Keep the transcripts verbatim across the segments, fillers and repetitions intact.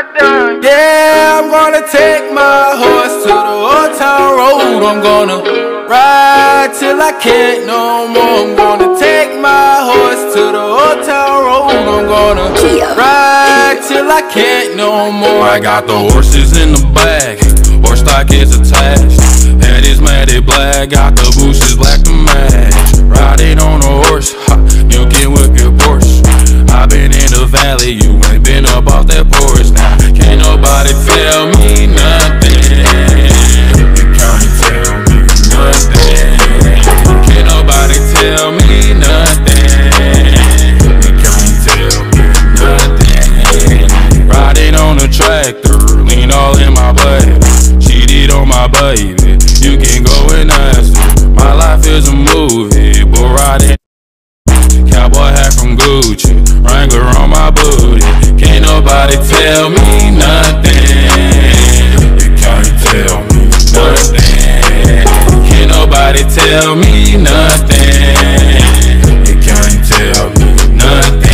Yeah, I'm gonna take my horse to the old town road. I'm gonna ride till I can't no more. I'm gonna take my horse to the old town road. I'm gonna ride till I can't no more. I got the horses in the bag, horse stock is attached. Head is matted black, got the bushes black to match. Riding on a horse, ha, you can whip your Porsche. I been in the valley, you ain't been up off that porch. Now can't nobody tell me nothing. You can't tell me nothing. Can't nobody tell me nothing. You can't tell me nothing. Riding on a tractor, lean all in my baby. Cheated on my baby, you can go and ask her. My life is a movie, but riding cowboy hat from Gucci, Wrangler on my booty. Can't nobody tell me nothing. You can't tell me nothing. Can't nobody tell me nothing. You can't tell me nothing.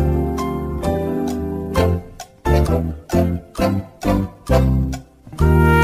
Thank you.